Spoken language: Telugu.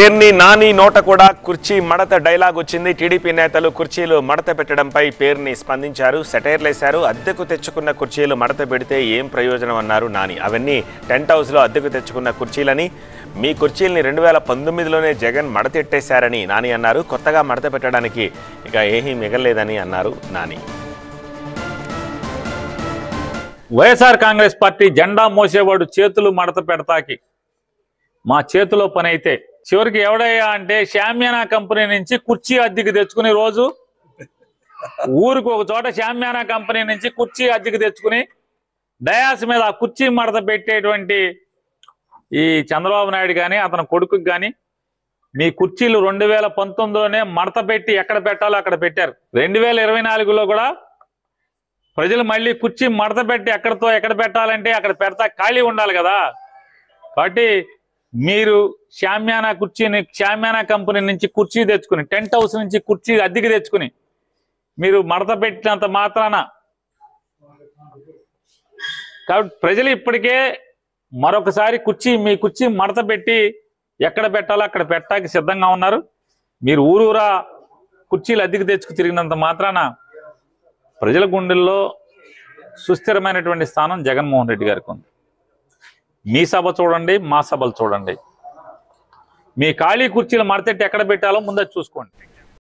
పేర్ని నాని నోట కూడా కుర్చీ మడత డైలాగ్ వచ్చింది. టీడీపీ నేతలు కుర్చీలు మడత పెట్టడంపై పేర్ని స్పందించారు, సెటైర్లేశారు. అద్దెకు తెచ్చుకున్న కుర్చీలు మడత పెడితే ఏం ప్రయోజనం అన్నారు నాని. అవన్నీ టెంట్ హౌస్లో అద్దెకు తెచ్చుకున్న కుర్చీలని, మీ కుర్చీల్ని 2019లోనే జగన్ మడతెట్టేశారని నాని అన్నారు. కొత్తగా మడత పెట్టడానికి ఇక ఏమీ మిగలలేదని అన్నారు నాని. వైఎస్ఆర్ కాంగ్రెస్ పార్టీ జెండా మోసేవాడు చేతులు మడత పెడతాకి మా చేతిలో పని అయితే చివరికి ఎవడయ్యా అంటే షామ్యానా కంపెనీ నుంచి కుర్చీ అద్దెకి తెచ్చుకుని రోజు ఊరికి ఒక చోట షామ్యానా కంపెనీ నుంచి కుర్చీ అద్దెకి తెచ్చుకుని డయాస్ మీద ఆ కుర్చీ మడత పెట్టేటువంటి ఈ చంద్రబాబు నాయుడు కానీ అతని కొడుకుకి కానీ మీ కుర్చీలు 2019లోనే మడత పెట్టి ఎక్కడ పెట్టాలో అక్కడ పెట్టారు. 2024లో కూడా ప్రజలు మళ్ళీ కుర్చీ మడత పెట్టి ఎక్కడ పెట్టాలంటే అక్కడ పెడతా ఖాళీ ఉండాలి కదా. కాబట్టి మీరు షామ్యానా కంపెనీ నుంచి కుర్చీ తెచ్చుకుని, టెంట్ హౌస్ నుంచి కుర్చీ అద్దెకి తెచ్చుకుని మీరు మడత పెట్టినంత మాత్రాన కాబట్టి ప్రజలు ఇప్పటికే మరొకసారి మీ కుర్చీ మడత పెట్టి ఎక్కడ పెట్టాలో అక్కడ పెట్టడానికి సిద్ధంగా ఉన్నారు. మీరు ఊరూరా కుర్చీలు అద్దెకి తెచ్చుకు తిరిగినంత మాత్రాన ప్రజల గుండెల్లో సుస్థిరమైనటువంటి స్థానం జగన్మోహన్ రెడ్డి గారికి ఉంది. మీ సభ చూడండి, మా సభలు చూడండి. మీ ఖాళీ కుర్చీలు మడతెట్టి ఎక్కడ పెట్టాలో ముందే చూసుకోండి.